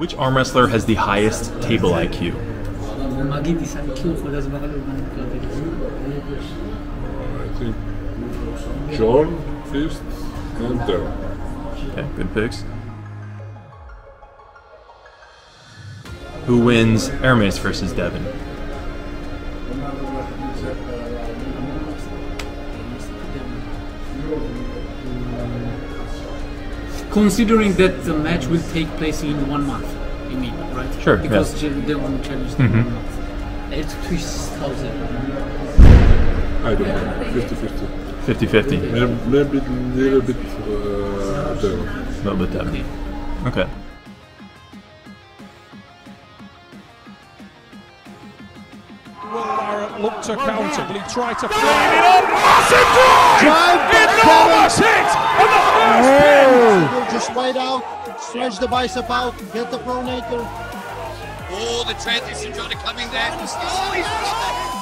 Which arm wrestler has the highest table IQ? I think John, Fist, and Devon. Okay, good picks. Who wins Ermes versus Devon? Considering that the match will take place in 1 month, you mean, right? Sure. Because they won't challenge them in 1 month. It's 2,000. I don't know, 50-50. 50-50. Maybe a little bit Devon. A little bit Devon. Okay. Will Larratt look to counter? Will he try to flame it up? Massive drive! Enormous hit! And the first pin! Just wait out, stretch the bicep out, get the pronator. Oh, the transition, Johnny coming there. Oh, he's